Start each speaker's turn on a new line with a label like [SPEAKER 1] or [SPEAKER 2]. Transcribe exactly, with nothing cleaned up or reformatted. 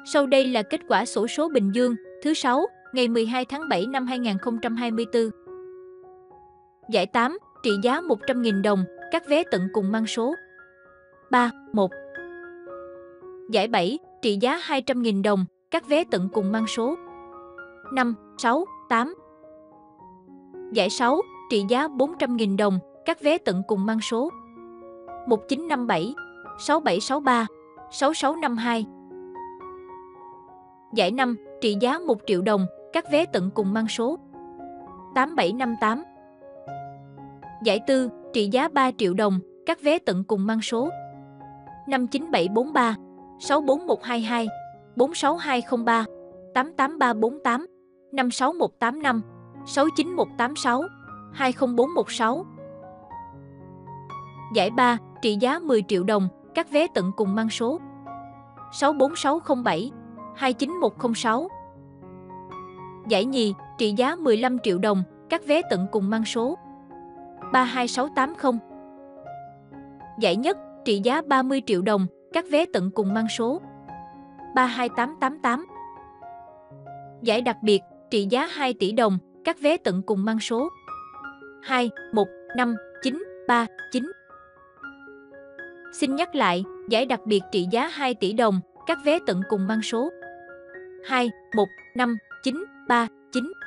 [SPEAKER 1] Sau đây là kết quả xổ số Bình Dương thứ sáu ngày mười hai tháng bảy năm hai nghìn không trăm hai mươi tư. Giải tám, trị giá một trăm nghìn đồng, các vé tận cùng mang số ba, một. Giải bảy, trị giá hai trăm nghìn đồng, các vé tận cùng mang số năm, sáu, tám. Giải sáu, trị giá bốn trăm nghìn đồng, các vé tận cùng mang số một chín năm bảy, sáu bảy sáu ba, sáu sáu năm hai. Giải năm, trị giá một triệu đồng, các vé tận cùng mang số tám bảy năm tám. Giải tư, trị giá ba triệu đồng, các vé tận cùng mang số năm chín bảy bốn ba, sáu bốn một hai hai, bốn sáu hai không ba, tám tám ba bốn tám, năm sáu một tám năm, sáu chín một tám sáu, hai không bốn một sáu. Giải ba, trị giá mười triệu đồng, các vé tận cùng mang số sáu bốn sáu không bảy, hai chín một không sáu. Giải nhì, trị giá mười lăm triệu đồng, các vé tận cùng mang số ba hai sáu tám không. Giải nhất, trị giá ba mươi triệu đồng, các vé tận cùng mang số ba hai tám tám tám. Giải đặc biệt, trị giá hai tỷ đồng, các vé tận cùng mang số hai một năm chín ba chín. Xin nhắc lại, giải đặc biệt trị giá hai tỷ đồng, các vé tận cùng mang số hai một năm chín ba chín.